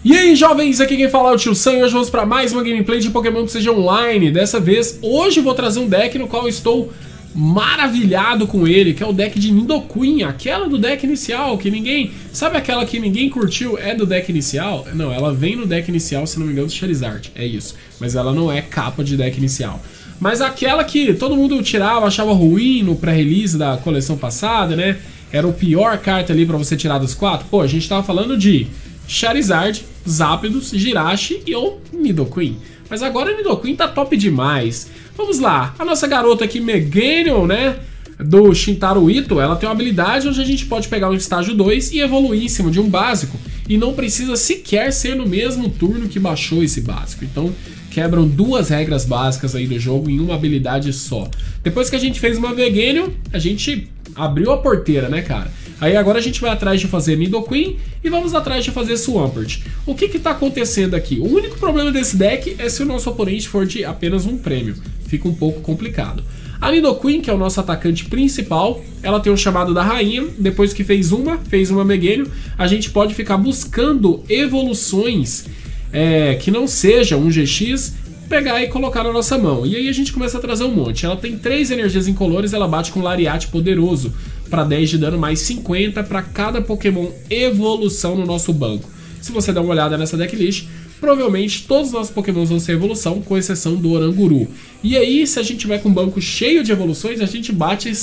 E aí, jovens, aqui quem fala é o Tio Sam e hoje vamos para mais uma gameplay de Pokémon TCG Online. Dessa vez, hoje eu vou trazer um deck no qual eu estou maravilhado com ele, que é o deck de Nidoqueen, aquela do deck inicial, que ninguém... Sabe aquela que ninguém curtiu, é do deck inicial? Não, ela vem no deck inicial, se não me engano, do Charizard, é isso. Mas ela não é capa de deck inicial. Mas aquela que todo mundo tirava, achava ruim no pré-release da coleção passada, né? Era o pior carta ali pra você tirar dos quatro. Pô, a gente tava falando de Charizard, Zapdos, Jirachi e o Nidoqueen. Mas agora o Nidoqueen tá top demais. Vamos lá, a nossa garota aqui, Meganium, né, do Shintaro Ito, ela tem uma habilidade onde a gente pode pegar um estágio 2 e evoluir em cima de um básico. E não precisa sequer ser no mesmo turno que baixou esse básico. Então quebram duas regras básicas aí do jogo em uma habilidade só. Depois que a gente fez uma Meganium, a gente abriu a porteira, né, cara? Aí agora a gente vai atrás de fazer Nidoqueen e vamos atrás de fazer Swampert. O que tá acontecendo aqui? O único problema desse deck é se o nosso oponente for de apenas um prêmio. Fica um pouco complicado. A Nidoqueen, que é o nosso atacante principal, ela tem o chamado da rainha. Depois que fez uma Meganium, a gente pode ficar buscando evoluções que não seja um GX, pegar e colocar na nossa mão. E aí a gente começa a trazer um monte. Ela tem 3 energias incolores, ela bate com Lariat poderoso para 10 de dano, mais 50 para cada Pokémon evolução no nosso banco. Se você der uma olhada nessa decklist, provavelmente todos os nossos Pokémons vão ser evolução, com exceção do Oranguru. E aí, se a gente tiver com um banco cheio de evoluções, a gente bate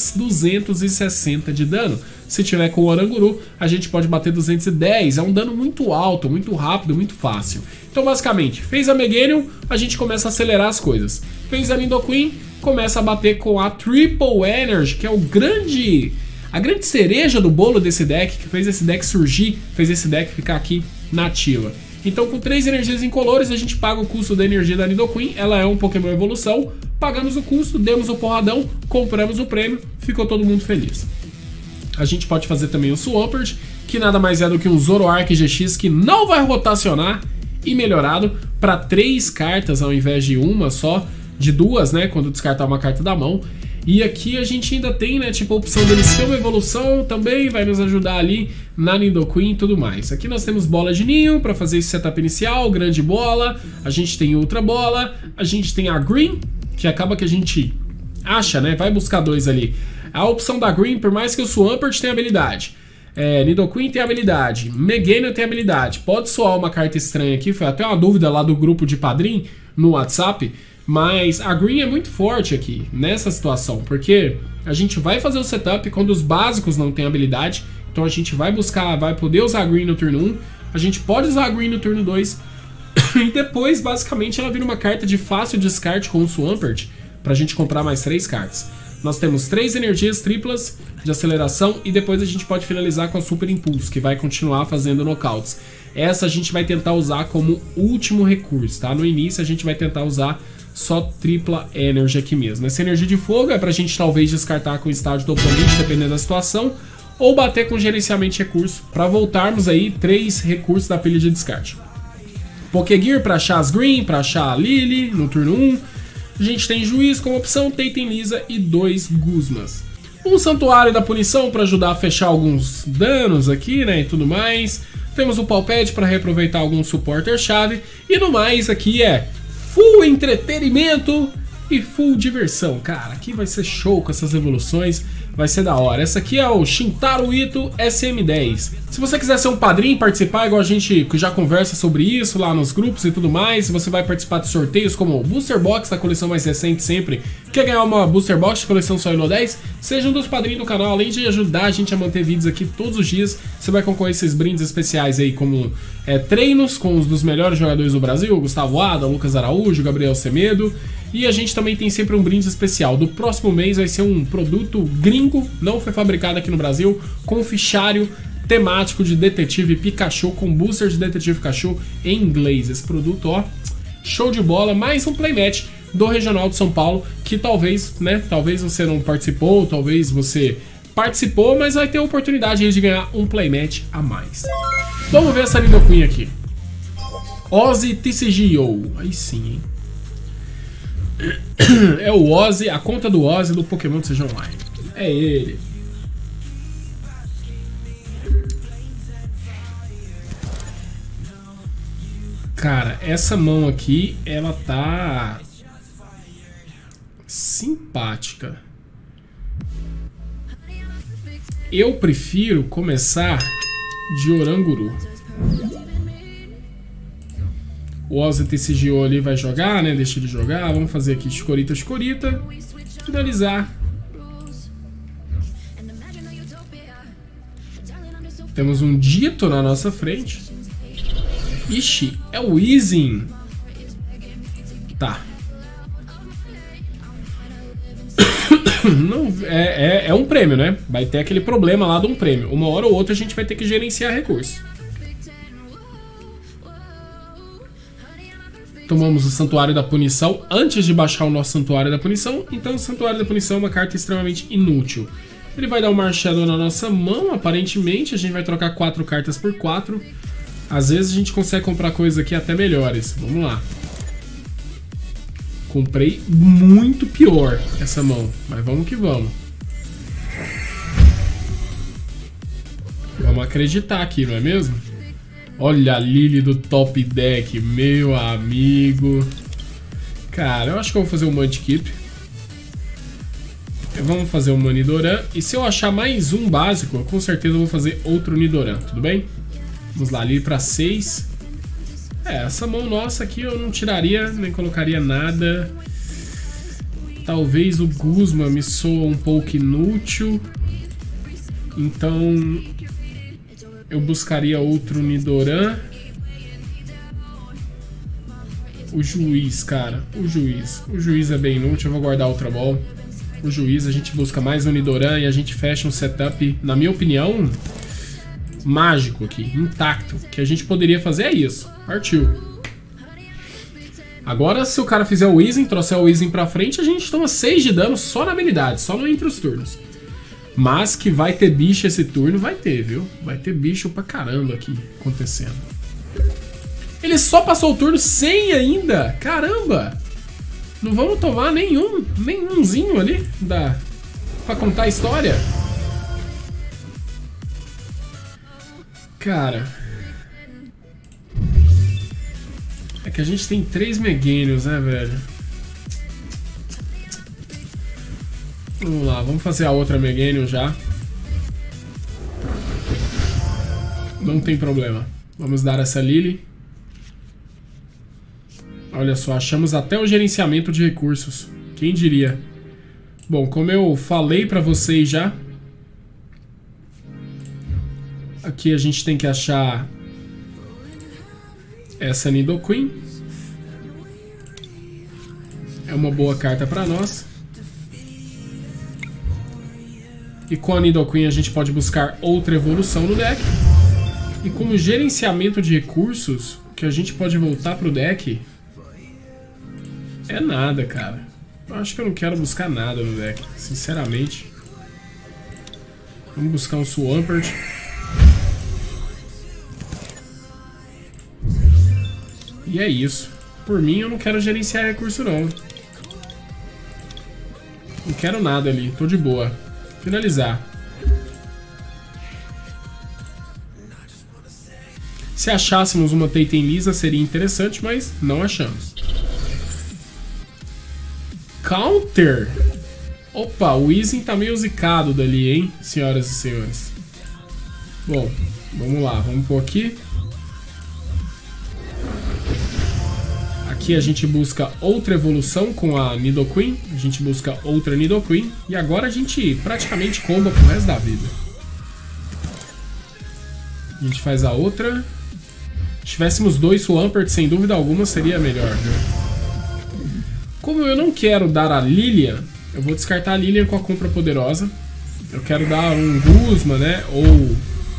260 de dano. Se tiver com o Oranguru, a gente pode bater 210. É um dano muito alto, muito rápido, muito fácil. Então, basicamente, fez a Meganium, a gente começa a acelerar as coisas. Fez a Nidoqueen, começa a bater com a Triple Energy, que é a grande cereja do bolo desse deck, que fez esse deck surgir, fez esse deck ficar aqui na ativa. Então, com 3 energias incolores, a gente paga o custo da energia da Nidoqueen. Ela é um Pokémon evolução. Pagamos o custo, demos o porradão, compramos o prêmio, ficou todo mundo feliz. A gente pode fazer também o Swampert, que nada mais é do que um Zoroark GX que não vai rotacionar e melhorado para 3 cartas ao invés de uma só, de 2, né, quando descartar uma carta da mão. E aqui a gente ainda tem, né, tipo, a opção dele ser uma evolução, também vai nos ajudar ali na Nidoqueen e tudo mais. Aqui nós temos bola de ninho para fazer esse setup inicial, grande bola, a gente tem ultra bola, a gente tem a green, que acaba que a gente acha, né, vai buscar 2 ali. A opção da green, por mais que o Swampert tenha habilidade, Nidoqueen tem habilidade, Meganium tem habilidade, pode soar uma carta estranha aqui, foi até uma dúvida lá do grupo de padrinho no WhatsApp, mas a green é muito forte aqui, nessa situação, porque a gente vai fazer o setup quando os básicos não têm habilidade, então a gente vai buscar, vai poder usar a green no turno 1, a gente pode usar a green no turno 2, e depois, basicamente, ela vira uma carta de fácil descarte com o Swampert, pra gente comprar mais 3 cartas. Nós temos 3 energias triplas de aceleração e depois a gente pode finalizar com a Super Impulso, que vai continuar fazendo knockouts. Essa a gente vai tentar usar como último recurso, tá? No início a gente vai tentar usar só tripla energy aqui mesmo. Essa energia de fogo é pra gente talvez descartar com o estágio do oponente, dependendo da situação, ou bater com gerenciamento de recurso, pra voltarmos aí 3 recursos da pilha de descarte. Pokégear pra achar as Green, pra achar a Lily no turno 1. A gente tem Juiz como opção, Tenten Lisa e 2 Guzmas. Um Santuário da Punição para ajudar a fechar alguns danos aqui, né, e tudo mais. Temos o Palpad para reaproveitar algum supporter-chave. E no mais aqui é full entretenimento e full diversão. Cara, aqui vai ser show com essas evoluções, vai ser da hora. Essa aqui é o Shintaro Ito SM10. Se você quiser ser um padrinho e participar, igual a gente já conversa sobre isso lá nos grupos e tudo mais, você vai participar de sorteios como o Booster Box da coleção mais recente sempre. Quer ganhar uma Booster Box de coleção só Elo 10? Seja um dos padrinhos do canal, além de ajudar a gente a manter vídeos aqui todos os dias, você vai concorrer a esses brindes especiais aí, como treinos com os dos melhores jogadores do Brasil, Gustavo Ada, Lucas Araújo, Gabriel Semedo. E a gente também tem sempre um brinde especial. Do próximo mês vai ser um produto gringo, não foi fabricado aqui no Brasil, com fichário temático de Detetive Pikachu, com booster de Detetive Pikachu em inglês. Esse produto, ó, show de bola. Mais um playmatch do Regional de São Paulo, que talvez, né, talvez você não participou, talvez você participou, mas vai ter a oportunidade de ganhar um playmatch a mais. Vamos ver essa Nidoqueen aqui. Ozzy TCGO, aí sim, hein. É o Ozzy, a conta do Ozzy do Pokémon TCG Online. É ele. Cara, essa mão aqui, ela tá simpática. Eu prefiro começar de Oranguru. O Ozzy TCGO ali vai jogar, né? Deixa ele jogar. Vamos fazer aqui Chikorita, Chikorita. Finalizar. Temos um Dito na nossa frente. Ixi, é o Weezing. Tá. Não, é um prêmio, né? Vai ter aquele problema lá de um prêmio. Uma hora ou outra a gente vai ter que gerenciar recursos. Tomamos o Santuário da Punição antes de baixar o nosso Santuário da Punição. Então o Santuário da Punição é uma carta extremamente inútil. Ele vai dar um Marshadow na nossa mão, aparentemente. A gente vai trocar 4 cartas por 4. Às vezes a gente consegue comprar coisas aqui até melhores. Vamos lá. Comprei muito pior essa mão, mas vamos que vamos. Vamos acreditar aqui, não é mesmo? Olha a Lily do top deck, meu amigo. Cara, eu acho que eu vou fazer um Mudkip. Vamos fazer um Nidoran. E se eu achar mais um básico, com certeza eu vou fazer outro Nidoran, tudo bem? Vamos lá, Lily para 6. Essa mão nossa aqui eu não tiraria, nem colocaria nada. Talvez o Guzma me soa um pouco inútil. Então eu buscaria outro Nidoran. O Juiz, cara. O Juiz é bem inútil, eu vou guardar outra bola. O Juiz, a gente busca mais um Nidoran e a gente fecha um setup, na minha opinião, mágico aqui, intacto. O que a gente poderia fazer é isso. Partiu. Agora, se o cara fizer o Weezing, trouxer o Weezing pra frente, a gente toma 6 de dano só na habilidade, só no entre os turnos. Mas que vai ter bicho esse turno, vai ter, viu? Vai ter bicho pra caramba aqui acontecendo. Ele só passou o turno sem ainda! Caramba! Não vamos tomar nenhumzinho ali pra contar a história? Cara... É que a gente tem 3 Meganiums, né, velho? Vamos lá, vamos fazer a outra Meganium já. Não tem problema. Vamos dar essa Lily. Olha só, achamos até o gerenciamento de recursos. Quem diria? Bom, como eu falei pra vocês já, aqui a gente tem que achar essa Nidoqueen. É uma boa carta pra nós. E com a Nidoqueen a gente pode buscar outra evolução no deck. E com o gerenciamento de recursos, o que a gente pode voltar pro deck é nada, cara. Eu acho que eu não quero buscar nada no deck, sinceramente. Vamos buscar um Swampert. E é isso. Por mim, eu não quero gerenciar recurso, não. Não quero nada ali, tô de boa. Finalizar. Se achássemos uma Tayten lisa seria interessante, mas não achamos. Counter? Opa, o Weezing tá meio zicado dali, hein, senhoras e senhores. Bom, vamos lá, vamos pôr aqui. Aqui a gente busca outra evolução com a Nidoqueen. A gente busca outra Nidoqueen. E agora a gente praticamente comba pro resto da vida. A gente faz a outra. Se tivéssemos 2 Swampert, sem dúvida alguma, seria melhor, viu? Como eu não quero dar a Lilian, eu vou descartar a Lilian com a compra poderosa. Eu quero dar um Guzma, né? Ou...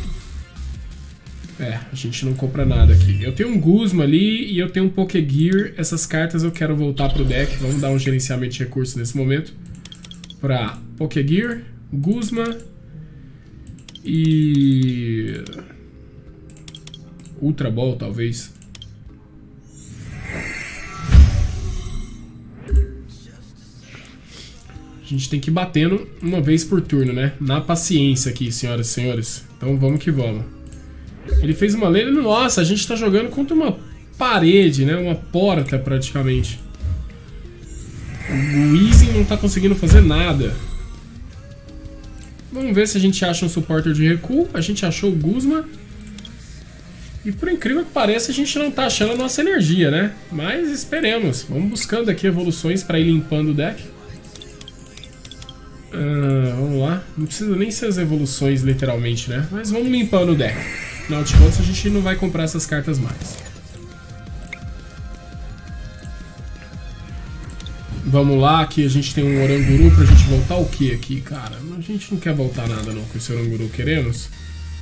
a gente não compra nada aqui. Eu tenho um Guzma ali e eu tenho um Pokégear. Essas cartas eu quero voltar pro deck. Vamos dar um gerenciamento de recursos nesse momento. Pra Pokégear, Guzma e... Ultra Ball, talvez. A gente tem que ir batendo uma vez por turno, né? Na paciência aqui, senhoras e senhores. Então vamos que vamos. Ele fez uma lane. Nossa, a gente tá jogando contra uma parede, né? Uma porta, praticamente. O Weezing não tá conseguindo fazer nada. Vamos ver se a gente acha um supporter de recuo. A gente achou o Guzma. E por incrível que pareça, a gente não tá achando a nossa energia, né? Mas esperemos. Vamos buscando aqui evoluções pra ir limpando o deck. Vamos lá. Não precisa nem ser as evoluções, literalmente, né? Mas vamos limpando o deck. Afinal de contas, a gente não vai comprar essas cartas mais. Vamos lá, aqui a gente tem um Oranguru pra gente voltar o que aqui, cara? A gente não quer voltar nada não com esse Oranguru, queremos?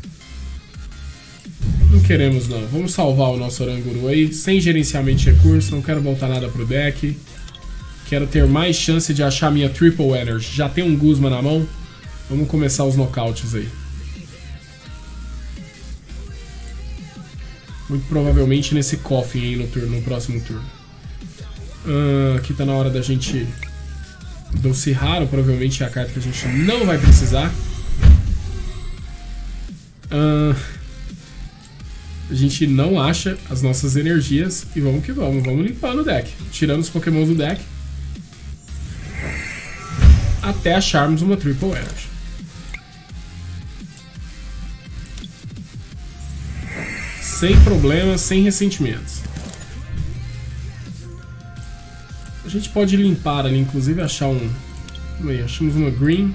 Não queremos não, vamos salvar o nosso Oranguru aí, sem gerenciamento de recursos, não quero voltar nada pro deck. Quero ter mais chance de achar minha Triple Energy, já tem um Guzma na mão, vamos começar os nocautes aí. Muito provavelmente nesse Coffin aí no próximo turno. Aqui tá na hora da gente... Doce Raro, provavelmente é a carta que a gente não vai precisar. A gente não acha as nossas energias. E vamos que vamos, vamos limpando o deck. Tirando os pokémons do deck. Até acharmos uma Triple Energy. Sem problemas, sem ressentimentos. A gente pode limpar ali, inclusive achar um... Achamos uma green.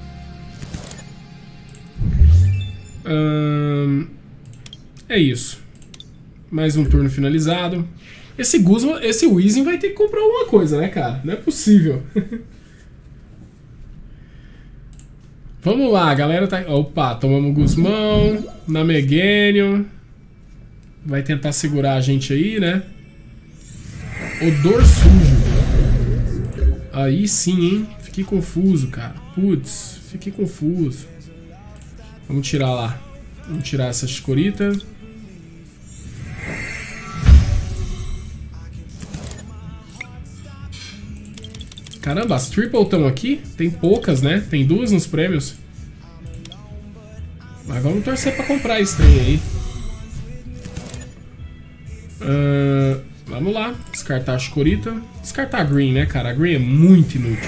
É isso. Mais um turno finalizado. Esse Guzma, esse Weezing vai ter que comprar alguma coisa, né, cara? Não é possível. Vamos lá, a galera tá... Opa, tomamos Guzmão. Nameganium. Vai tentar segurar a gente aí, né? Odor sujo. Aí sim, hein? Fiquei confuso, cara. Putz, fiquei confuso. Vamos tirar lá. Vamos tirar essa Chikorita. Caramba, as Triple estão aqui? Tem poucas, né? Tem duas nos prêmios. Mas vamos torcer pra comprar esse trem aí. Vamos lá, descartar a Chikorita. Descartar a Green, né, cara? A Green é muito inútil.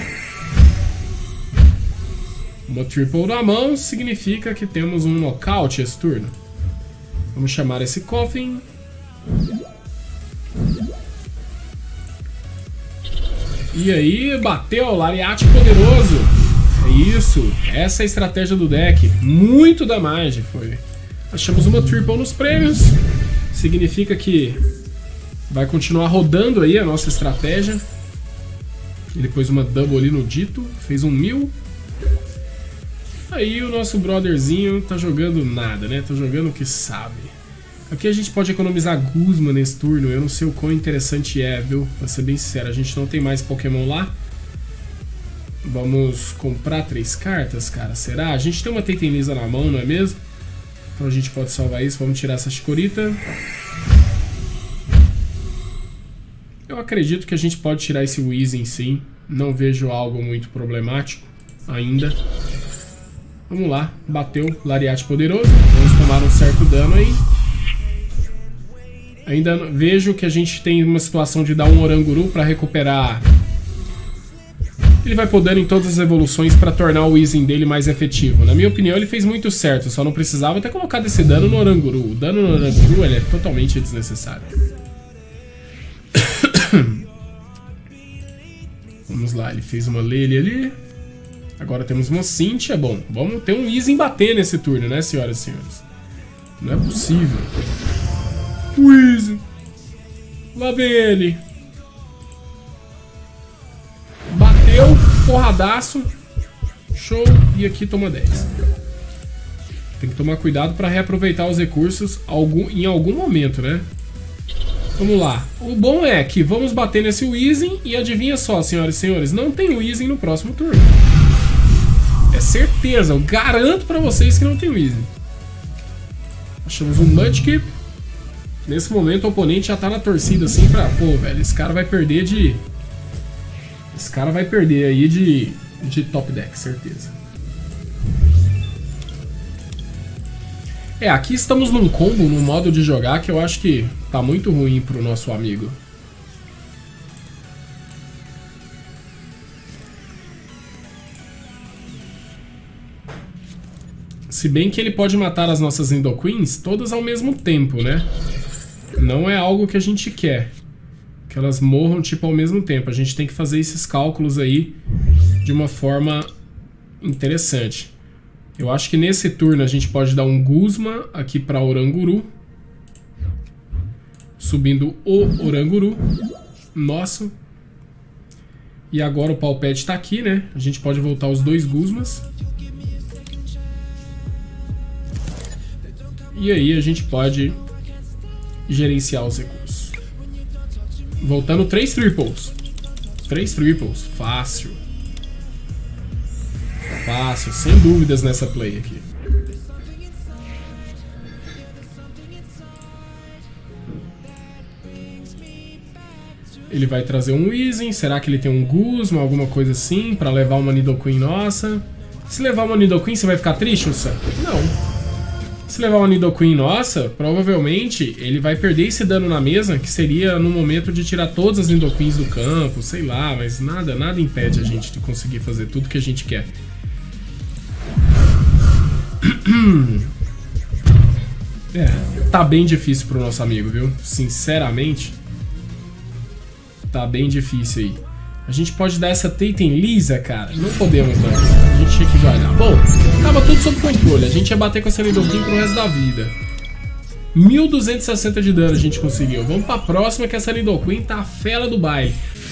Uma Triple na mão significa que temos um nocaute esse turno. Vamos chamar esse Coffin. E aí, bateu, Lariat poderoso. É isso, essa é a estratégia do deck. Muito damage foi. Achamos uma Triple nos prêmios. Significa que vai continuar rodando aí a nossa estratégia. Ele pôs uma double ali no dito, fez um 1000. Aí o nosso brotherzinho tá jogando nada, né? Tá jogando o que sabe. Aqui a gente pode economizar Guzma nesse turno. Eu não sei o quão interessante é, viu? Pra ser bem sincero, a gente não tem mais Pokémon lá. Vamos comprar 3 cartas, cara. Será? A gente tem uma Tenteniza na mão, não é mesmo? Então a gente pode salvar isso. Vamos tirar essa Chikorita. Eu acredito que a gente pode tirar esse Weezing sim. Não vejo algo muito problemático ainda. Vamos lá. Bateu. Lariat poderoso. Vamos tomar um certo dano aí. Ainda vejo que a gente tem uma situação de dar um Oranguru para recuperar. Ele vai pôr dano em todas as evoluções para tornar o Weezing dele mais efetivo. Na minha opinião, ele fez muito certo. Só não precisava ter colocado esse dano no Oranguru. O dano no Oranguru ele é totalmente desnecessário. Vamos lá, ele fez uma Lele ali. Agora temos uma Cynthia. Bom, vamos ter um Weezing bater nesse turno, né, senhoras e senhores? Não é possível. Weezing. Lá vem ele. Bateu, porradaço. Show. E aqui toma 10. Tem que tomar cuidado para reaproveitar os recursos em algum momento, né? Vamos lá. O bom é que vamos bater nesse Weezing e adivinha só, senhoras e senhores, não tem Weezing no próximo turno. É certeza, eu garanto pra vocês que não tem Weezing. Achamos um Mudkip. Nesse momento o oponente já tá na torcida assim pra... Pô, velho, esse cara vai perder de... Esse cara vai perder aí de top deck, certeza. É, aqui estamos num combo, num modo de jogar que eu acho que tá muito ruim pro nosso amigo. Se bem que ele pode matar as nossas Nidoqueens todas ao mesmo tempo, né? Não é algo que a gente quer. Que elas morram, tipo, ao mesmo tempo. A gente tem que fazer esses cálculos aí de uma forma interessante. Eu acho que nesse turno a gente pode dar um Guzma aqui para Oranguru. Subindo o Oranguru nosso. E agora o Palpete tá aqui, né? A gente pode voltar os 2 Guzmas. E aí a gente pode gerenciar os recursos. Voltando 3 triples. 3 triples. Fácil. Fácil, sem dúvidas nessa play aqui. Ele vai trazer um Weezing. Será que ele tem um Guzma, alguma coisa assim, pra levar uma Nidoqueen nossa? Se levar uma Nidoqueen, você vai ficar triste, Ursa? Não. Se levar uma Nidoqueen nossa, provavelmente ele vai perder esse dano na mesa, que seria no momento de tirar todas as Nidoqueens do campo, sei lá, mas nada impede a gente de conseguir fazer tudo que a gente quer. Tá bem difícil pro nosso amigo, viu? Sinceramente, tá bem difícil aí. A gente pode dar essa Taten lisa, cara? Não podemos, não. A gente tinha que guardar. Bom, tava tudo sob controle. A gente ia bater com essa Nidoqueen pro resto da vida. 1260 de dano a gente conseguiu. Vamos pra próxima, que essa Nidoqueen tá a fela do baile.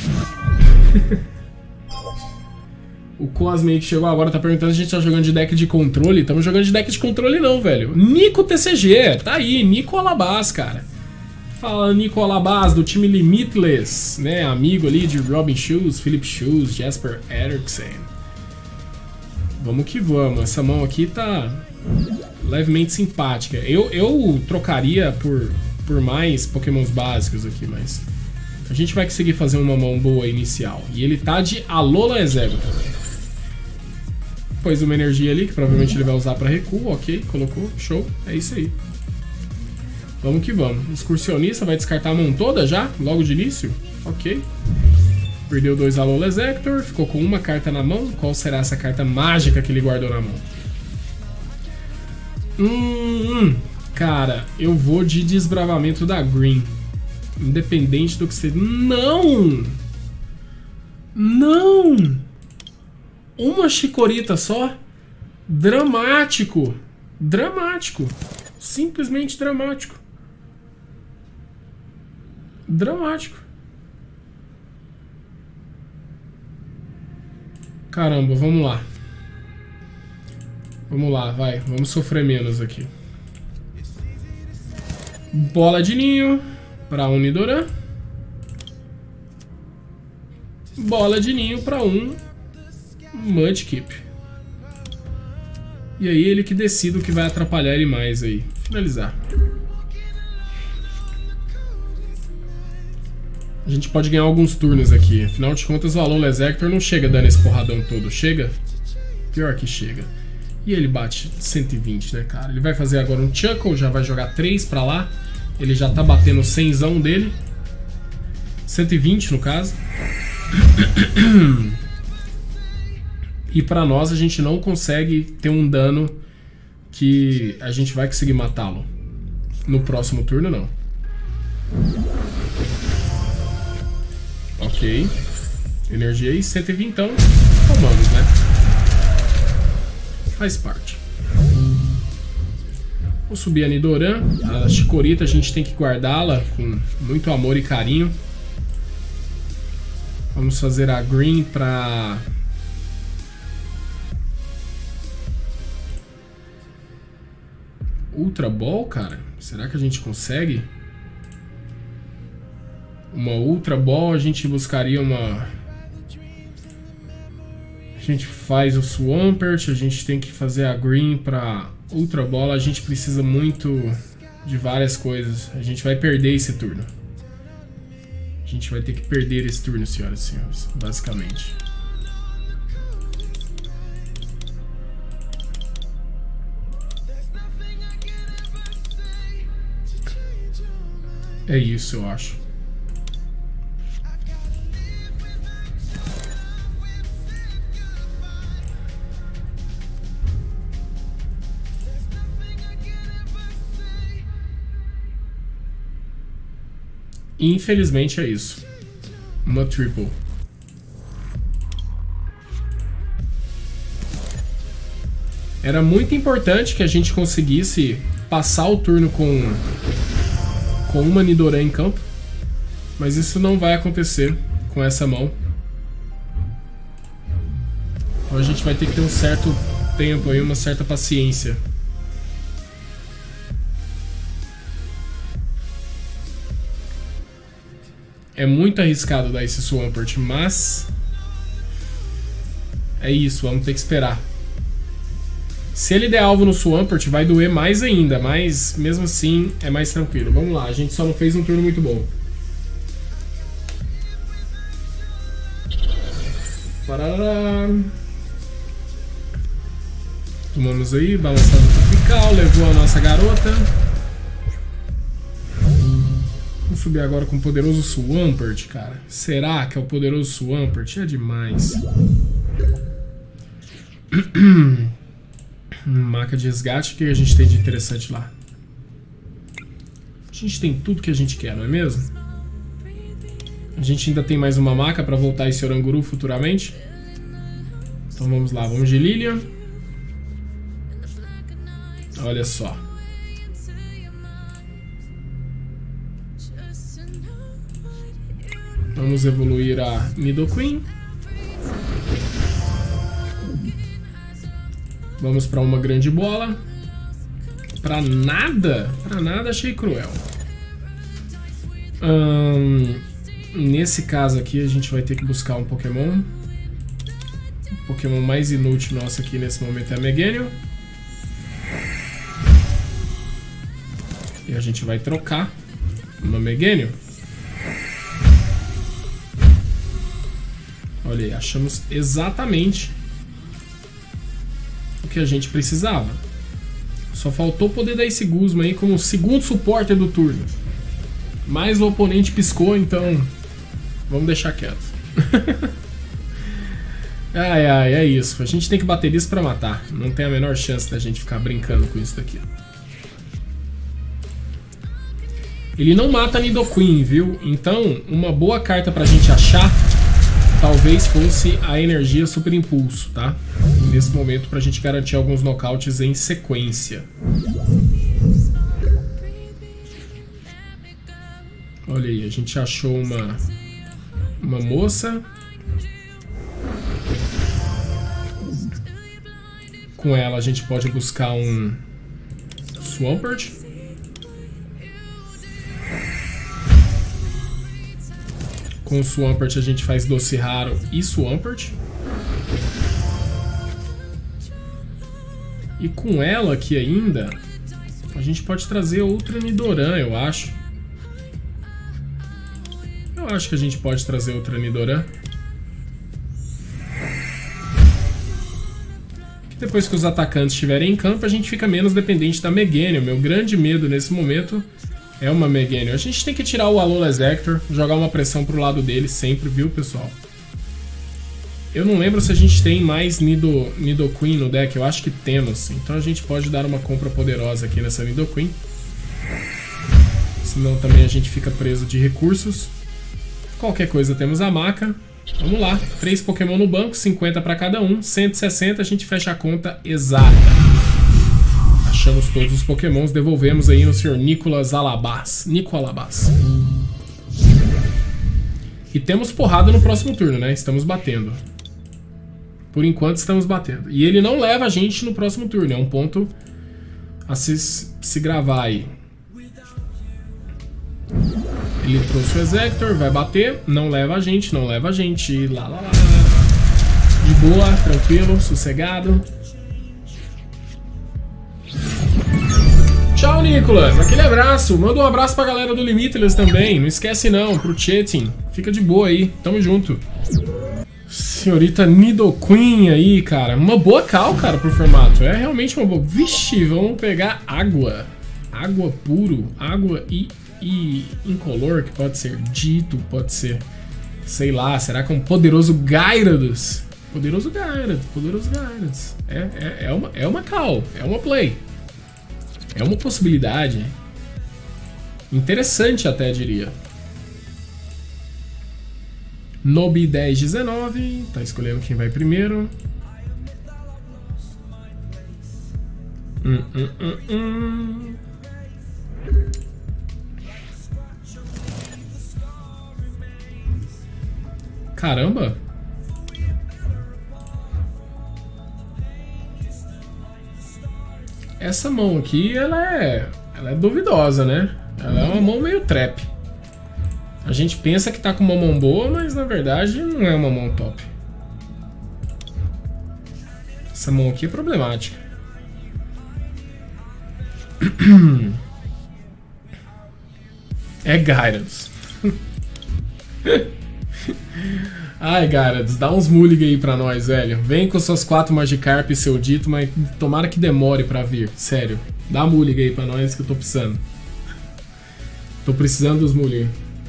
O Cosme que chegou agora tá perguntando se a gente tá jogando de deck de controle. Estamos jogando de deck de controle não, velho. Nico TCG, tá aí. Nico Alabás, cara. Fala, Nico Alabás, do time Limitless, né? Amigo ali de Robin Shoes, Philip Shoes, Jasper Erickson. Vamos que vamos. Essa mão aqui tá levemente simpática. Eu trocaria por mais Pokémons básicos aqui, mas a gente vai conseguir fazer uma mão boa inicial. E ele tá de Alola Exeggutor. Pôs uma energia ali, que provavelmente ele vai usar pra recuo. Ok, colocou, show, é isso aí. Vamos que vamos. Excursionista vai descartar a mão toda já? Logo de início? Ok. Perdeu 2 Alola Exeggutor, ficou com uma carta na mão. Qual será essa carta mágica que ele guardou na mão? Cara, eu vou de Desbravamento da Green. Independente do que seja. Não! Não! Uma Chikorita só? Dramático! Dramático! Simplesmente dramático. Dramático. Caramba, vamos lá. Vamos lá, vai. Vamos sofrer menos aqui. Bola de ninho para um Nidoran. Bola de ninho para um Mudkip. E aí ele que decide o que vai atrapalhar ele mais aí. Finalizar. A gente pode ganhar alguns turnos aqui. Afinal de contas o Alola Exeggutor não chega dando esse porradão todo. Chega? Pior que chega. E ele bate 120, né, cara? Ele vai fazer agora um Chuckle, já vai jogar 3 pra lá. Ele já tá batendo o 100zão dele. 120 no caso. E pra nós a gente não consegue ter um dano que a gente vai conseguir matá-lo. No próximo turno não. Ok. Energia aí, 120 então. Tomamos, né? Faz parte. Vou subir a Nidoran. A Chikorita a gente tem que guardá-la com muito amor e carinho. Vamos fazer a Green pra... Ultra Ball, cara? Será que a gente consegue? Uma Ultra Ball, a gente buscaria uma... A gente faz o Swampert, a gente tem que fazer a Green pra Ultra Ball. A gente precisa muito de várias coisas. A gente vai perder esse turno. A gente vai ter que perder esse turno, senhoras e senhores, basicamente. É isso, eu acho. Infelizmente é isso. Uma triple. Era muito importante que a gente conseguisse passar o turno com uma Nidoran em campo. Mas isso não vai acontecer com essa mão. Então a gente vai ter que ter um certo tempo aí, uma certa paciência. É muito arriscado dar esse Swampert, mas é isso, vamos ter que esperar. Se ele der alvo no Swampert, vai doer mais ainda, mas mesmo assim é mais tranquilo. Vamos lá, a gente só não fez um turno muito bom. Parará. Tomamos aí, balançado tropical, levou a nossa garota. Vamos subir agora com o poderoso Swampert, cara. Será que é o poderoso Swampert? É demais. Maca de resgate, o que a gente tem de interessante lá? A gente tem tudo que a gente quer, não é mesmo? A gente ainda tem mais uma maca para voltar esse Oranguru futuramente. Então vamos lá, vamos de Lilian. Olha só. Vamos evoluir a Nidoqueen. Vamos para uma grande bola. Pra nada? Pra nada, achei cruel. Nesse caso aqui a gente vai ter que buscar um Pokémon. O Pokémon mais inútil nosso aqui nesse momento é a Meganium. E a gente vai trocar uma Meganium. Olha aí, achamos exatamente o que a gente precisava. Só faltou poder dar esse Guzma aí como segundo supporter do turno. Mas o oponente piscou, então vamos deixar quieto. Ai, ai, é isso. A gente tem que bater isso pra matar. Não tem a menor chance da gente ficar brincando com isso daqui. Ele não mata a Nidoqueen, viu? Então, uma boa carta pra gente achar talvez fosse a energia Super Impulso, tá? Nesse momento, pra gente garantir alguns nocautes em sequência. Olha aí, a gente achou uma moça. Com ela a gente pode buscar um Swampert. Com o Swampert a gente faz Doce Raro e Swampert. E com ela aqui ainda, a gente pode trazer outra Nidoran, eu acho. Eu acho que a gente pode trazer outra Nidoran. Depois que os atacantes estiverem em campo, a gente fica menos dependente da Meganium. Meu grande medo nesse momento é uma Meganium. A gente tem que tirar o Alola Exector, jogar uma pressão pro lado dele sempre, viu, pessoal? Eu não lembro se a gente tem mais Nidoqueen no deck. Eu acho que temos. Então a gente pode dar uma compra poderosa aqui nessa Nidoqueen. Senão também a gente fica preso de recursos. Qualquer coisa temos a maca. Vamos lá, 3 Pokémon no banco, 50 para cada um, 160, a gente fecha a conta exata. Achamos todos os Pokémons, devolvemos aí no Sr. Nicolas Alabás. Nico Alabás. E temos porrada no próximo turno, né? Estamos batendo. Por enquanto estamos batendo. E ele não leva a gente no próximo turno, é um ponto a se gravar aí. Ele trouxe o Exector, vai bater, não leva a gente, não leva a gente, lá. De boa, tranquilo, sossegado. Tchau, Nicolas, aquele abraço, manda um abraço pra galera do Limitless também, não esquece não, pro Chetin, fica de boa aí, tamo junto. Senhorita Nidoqueen aí, cara, uma boa call, cara, pro formato, é realmente uma boa. Vixe, vamos pegar água, água puro, água e incolor, que pode ser dito, pode ser, sei lá, será que é um poderoso Gyarados? Poderoso Gyarados. É uma call, é uma play. É uma possibilidade. Interessante até, diria. Nobi 10-19, tá escolhendo quem vai primeiro. Caramba! Essa mão aqui, ela é duvidosa, né? Ela é uma mão meio trap. A gente pensa que tá com uma mão boa, mas na verdade não é uma mão top. Essa mão aqui é problemática. É Gyarados. Ai, Gyarados, dá uns mulligan aí pra nós, velho. Vem com suas 4 Magikarp e seu dito, mas tomara que demore pra vir. Sério. Dá mulligan aí pra nós que eu tô precisando. Tô precisando dos mulligan.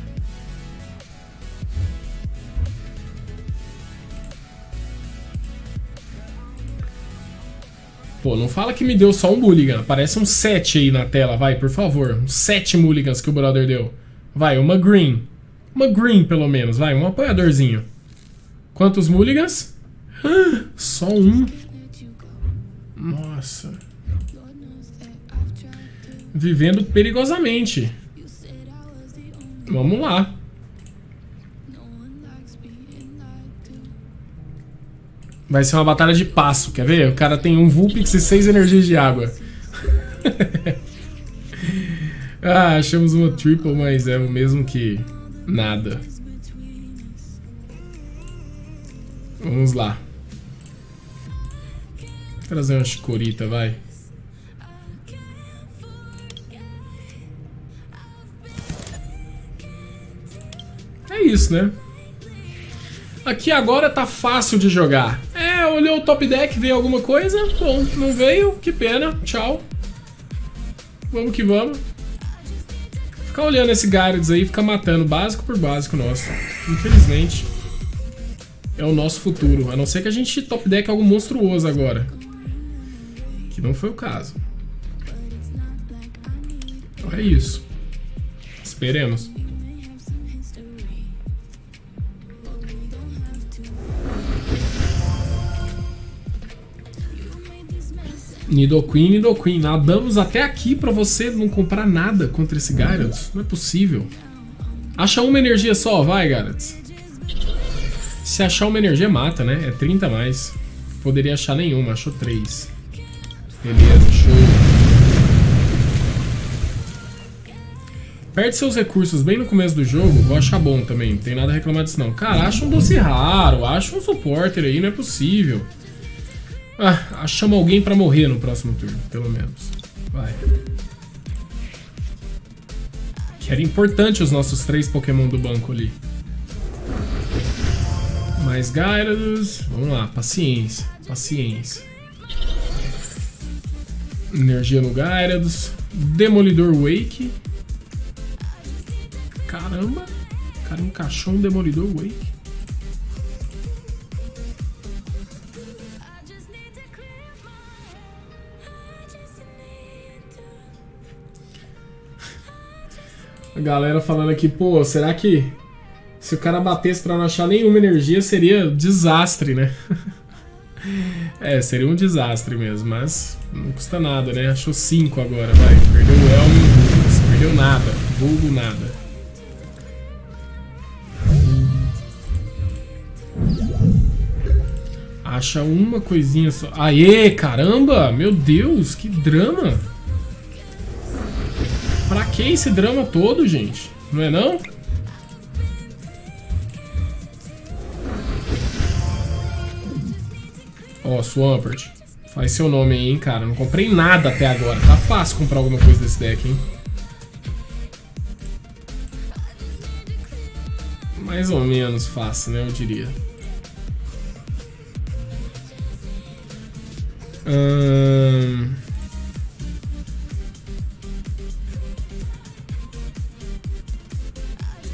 Pô, não fala que me deu só um mulligan. Aparece um 7 aí na tela, vai, por favor. Uns 7 mulligans que o brother deu. Vai, uma green. Uma green, pelo menos, vai, um apoiadorzinho. Quantos mulligans? Só um. Nossa. Vivendo perigosamente. Vamos lá. Vai ser uma batalha de passo, quer ver? O cara tem um Vulpix e 6 energias de água. Ah, achamos uma triple, mas é o mesmo que nada. Vamos lá. Vou trazer uma chicorita, vai. É isso, né? Aqui agora tá fácil de jogar. Olhou o top deck, veio alguma coisa? Bom, não veio, que pena, tchau. Vamos que vamos. Ficar olhando esse Gyarados aí, ficar matando básico por básico nosso. Infelizmente. É o nosso futuro. A não ser que a gente top deck algo monstruoso agora. Que não foi o caso. Então é isso. Esperemos. Nidoqueen. Nadamos até aqui pra você não comprar nada contra esse Gyarados. Não é possível. Acha uma energia só, vai, Gyarados. Se achar uma energia, mata, né? É 30 a mais. Poderia achar nenhuma, achou 3. Beleza, show. Perde seus recursos bem no começo do jogo, vou achar bom também. Não tem nada a reclamar disso não. Cara, acha um doce raro, acha um supporter aí, não é possível. Ah, achamos alguém pra morrer no próximo turno, pelo menos. Vai. Que era importante os nossos 3 Pokémon do banco ali. Mais Gyarados. Vamos lá, paciência. Paciência. Energia no Gyarados. Demolidor Wake. Caramba. O cara encaixou um Demolidor Wake. A galera falando aqui, pô, será que se o cara batesse pra não achar nenhuma energia seria desastre, né? É, seria um desastre mesmo, mas não custa nada, né? Achou 5 agora, vai. Perdeu o Elmo e o Vulgus. Perdeu nada. Vulgo nada. Acha uma coisinha só. Aê, caramba! Meu Deus, que drama! Pra que esse drama todo, gente? Não é não? Ó, Swampert. Faz seu nome aí, hein, cara. Não comprei nada até agora. Tá fácil comprar alguma coisa desse deck, hein? Mais ou menos fácil, né? Eu diria.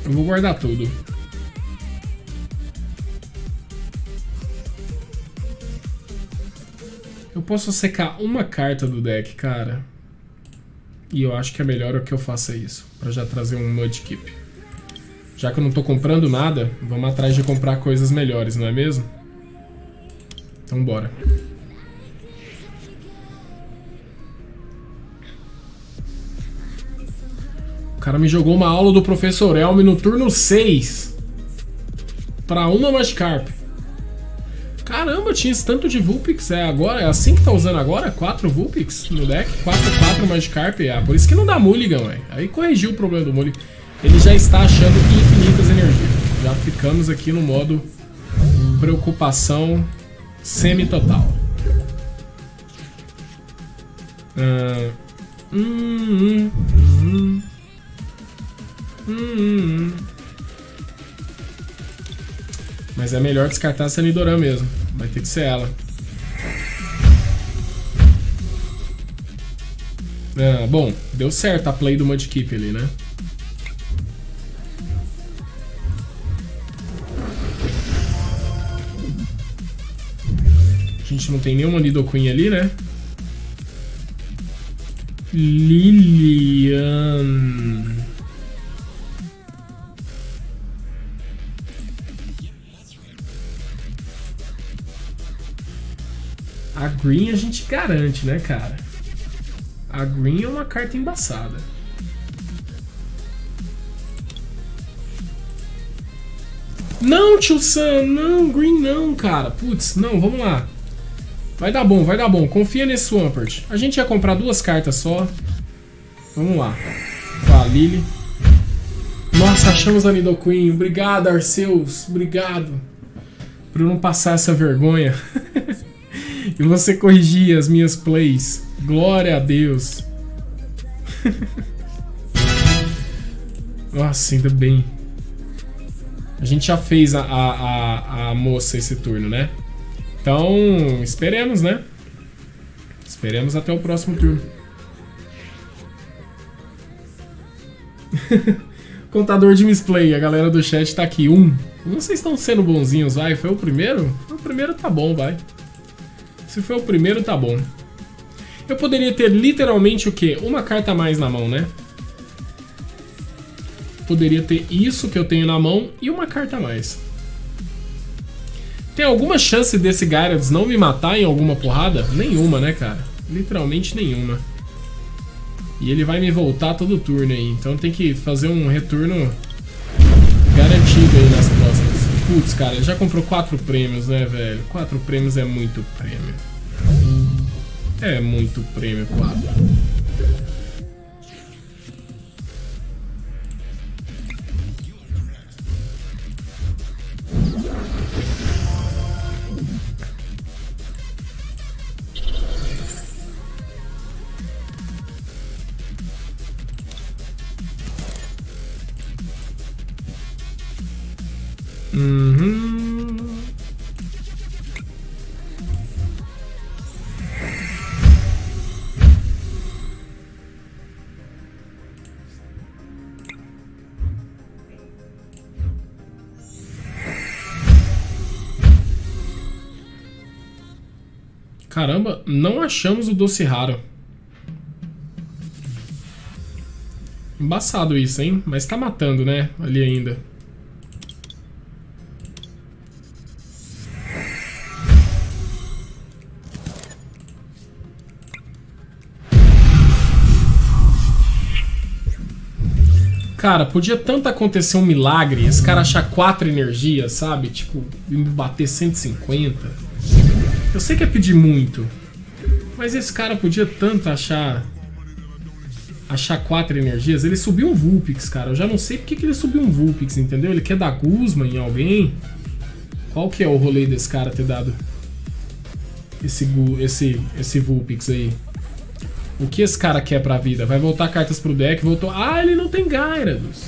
Eu vou guardar tudo. Eu posso secar uma carta do deck, cara. E eu acho que é melhor que eu faça isso, pra já trazer um Mudkip. Já que eu não tô comprando nada, vamos atrás de comprar coisas melhores, não é mesmo? Então bora. O cara me jogou uma aula do Professor Elmi no turno 6. Pra uma Magikarp. Caramba, tinha esse tanto de Vulpix. É agora? É assim que tá usando agora? 4 Vulpix no deck? 4 Magikarp? Ah, por isso que não dá Mulligan, ué. Aí corrigiu o problema do Mulligan. Ele já está achando infinitas energias. Já ficamos aqui no modo preocupação semi-total. Mas é melhor descartar essa Nidoran mesmo. Vai ter que ser ela. Bom, deu certo a play do Mudkip ali, né? A gente não tem nenhuma Nidoqueen ali, né? Lilian. A Green a gente garante, né, cara? A Green é uma carta embaçada. Não, tio Sam, não, Green não, cara. Putz, não, vamos lá. Vai dar bom, vai dar bom. Confia nesse Swampert. A gente ia comprar 2 cartas só. Vamos lá. Tá, Lily. Nossa, achamos a Nidoqueen. Obrigado, Arceus. Obrigado. Por eu não passar essa vergonha. E você corrigir as minhas plays. Glória a Deus. Nossa, ainda bem. A gente já fez a moça esse turno, né? Então, esperemos, né? Esperemos até o próximo turno. Contador de misplay, a galera do chat tá aqui. Vocês estão sendo bonzinhos, vai? Foi o primeiro? O primeiro tá bom, vai. Se foi o primeiro, tá bom. Eu poderia ter literalmente o quê? Uma carta a mais na mão, né? Poderia ter isso que eu tenho na mão e uma carta a mais. Tem alguma chance desse Gyarados não me matar em alguma porrada? Nenhuma, né, cara? Literalmente nenhuma. E ele vai me voltar todo turno aí. Então tem que fazer um retorno garantido aí nas próximas. Putz, cara, ele já comprou 4 prêmios, né, velho? 4 prêmios é muito prêmio. É muito prêmio, 4. Caramba, não achamos o doce raro. Embaçado isso, hein? Mas tá matando, né? Ali ainda. Cara, podia tanto acontecer um milagre, esse cara achar 4 energias, sabe? Tipo, bater 150. Eu sei que é pedir muito, mas esse cara podia tanto achar 4 energias. Ele subiu um Vulpix, cara. Eu já não sei porque que ele subiu um Vulpix, entendeu? Ele quer dar Guzma em alguém? Qual que é o rolê desse cara ter dado esse Vulpix aí? O que esse cara quer pra vida? Vai voltar cartas pro deck, voltou... Ah, ele não tem Gyarados.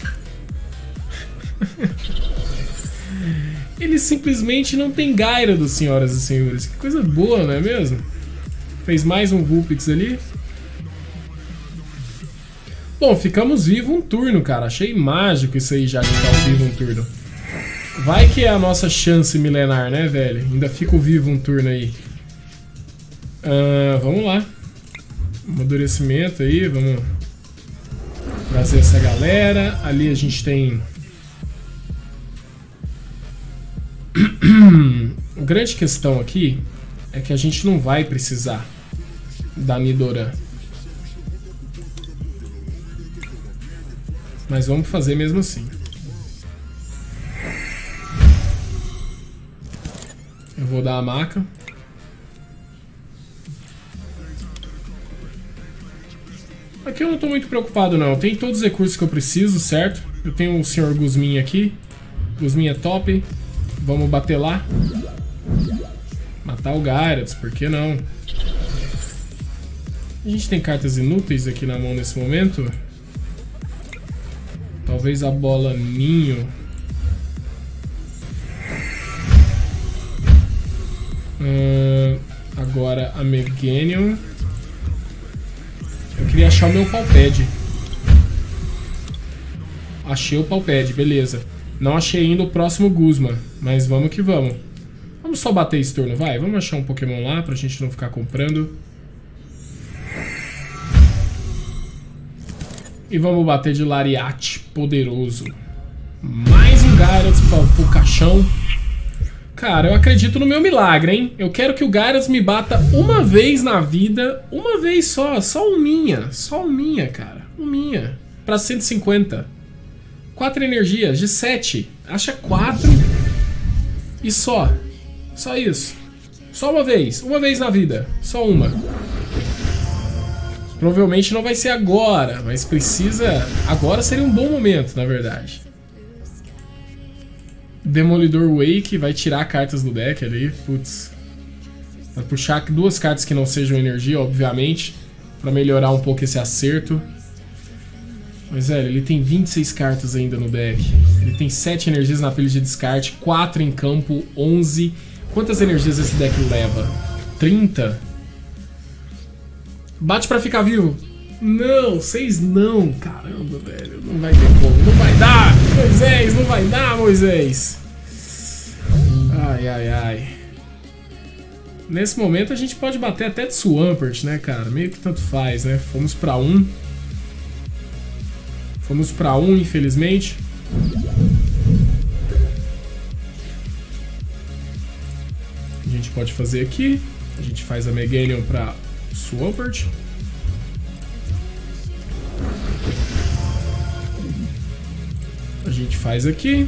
Ele simplesmente não tem Gyarados, senhoras e senhores. Que coisa boa, não é mesmo? Fez mais um Vulpix ali. Bom, ficamos vivos um turno, cara. Achei mágico isso aí já de ficar vivo um turno. Vai que é a nossa chance milenar, né, velho? Ainda fico vivo um turno aí. Vamos lá. Amadurecimento aí, vamos trazer essa galera. Ali a gente tem... A grande questão aqui é que a gente não vai precisar da Nidoran. Mas vamos fazer mesmo assim. Eu vou dar a maca. Aqui eu não tô muito preocupado não. Eu tenho todos os recursos que eu preciso, certo? Eu tenho o Sr. Guzmin aqui. Guzmin é top. Vamos bater lá. Matar o Gyarados, por que não? A gente tem cartas inúteis aqui na mão nesse momento. Talvez a bola ninho. Agora a Meganium. Eu queria achar o meu Palped. Achei o Palped, beleza. Não achei ainda o próximo Guzma, mas vamos que vamos. Vamos só bater esse turno, vai. Vamos achar um Pokémon lá pra gente não ficar comprando. E vamos bater de Lariat poderoso. Mais um Gyarados pro caixão. Cara, eu acredito no meu milagre, hein? Eu quero que o Gyarados me bata uma vez na vida. Uma vez só. Só um minha. Só um minha, cara. Um minha. Pra 150. 4 energias. De 7. Acha 4. E só. Só isso. Só uma vez. Uma vez na vida. Só uma. Provavelmente não vai ser agora, mas precisa... Agora seria um bom momento, na verdade. Demolidor Wake vai tirar cartas do deck ali. Putz. Vai puxar 2 cartas que não sejam energia, obviamente, pra melhorar um pouco esse acerto. Mas, velho, ele tem 26 cartas ainda no deck. Ele tem 7 energias na pilha de descarte, 4 em campo, 11. Quantas energias esse deck leva? 30? Bate pra ficar vivo. Não, 6 não. Caramba, velho. Não vai ter como. Não vai dar. Moisés, não vai dar, Moisés. Ai, ai, ai. Nesse momento a gente pode bater até de Swampert, né, cara? Meio que tanto faz, né? Fomos pra 1. Fomos pra 1, infelizmente. A gente pode fazer aqui. A gente faz a Meganium pra Swampert. A gente faz aqui.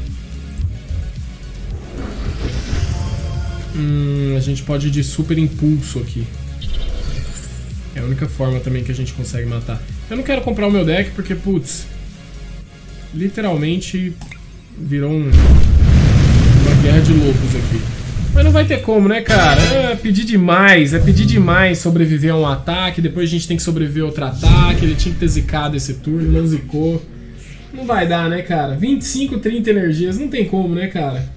A gente pode ir de super impulso aqui. É a única forma também que a gente consegue matar. Eu não quero comprar o meu deck porque, putz, literalmente virou uma guerra de loucos aqui. Mas não vai ter como, né, cara? É pedir demais sobreviver a um ataque, depois a gente tem que sobreviver a outro ataque, ele tinha que ter zicado esse turno, não zicou. Não vai dar, né, cara? 25, 30 energias, não tem como, né, cara?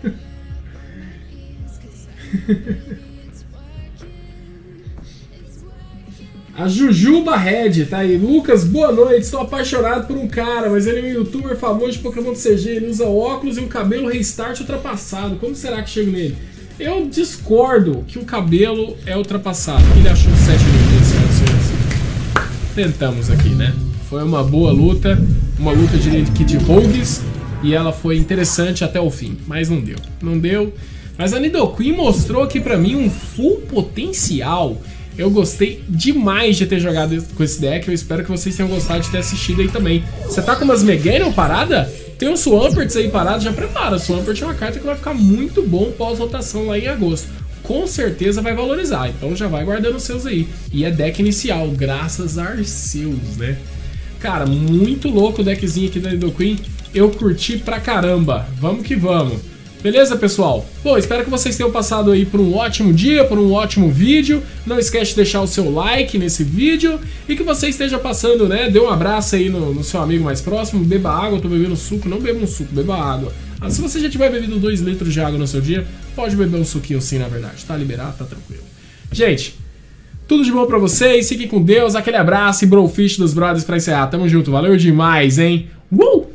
A Jujuba Red tá aí. Lucas, boa noite. Estou apaixonado por um cara, mas ele é um youtuber famoso de Pokémon CG. Ele usa óculos e um cabelo restart ultrapassado. Como será que chego nele? Eu discordo que o cabelo é ultrapassado. Ele achou 7 energias. Tentamos aqui, né? Foi uma boa luta. Uma luta de rogues. E ela foi interessante até o fim. Mas não deu. Não deu. Mas a Nidoqueen mostrou aqui pra mim um full potencial. Eu gostei demais de ter jogado com esse deck. Eu espero que vocês tenham gostado de ter assistido aí também. Você tá com umas Meganium parada? Tem uns Swamperts aí parados, já prepara. O Swampert é uma carta que vai ficar muito bom pós-rotação lá em agosto. Com certeza vai valorizar, então já vai guardando os seus aí. E é deck inicial, graças a Arceus, né? Cara, muito louco o deckzinho aqui da Nidoqueen. Eu curti pra caramba. Vamos que vamos. Beleza, pessoal? Bom, espero que vocês tenham passado aí por um ótimo dia, por um ótimo vídeo. Não esquece de deixar o seu like nesse vídeo e que você esteja passando, né? Dê um abraço aí no seu amigo mais próximo, beba água. Eu tô bebendo suco, não beba um suco, beba água. Se você já tiver bebido 2 litros de água no seu dia, pode beber um suquinho sim, na verdade. Tá liberado, tá tranquilo. Gente, Tudo de bom pra vocês, fiquem com Deus, aquele abraço e Brofish dos brothers pra encerrar. Tamo junto, valeu demais, hein?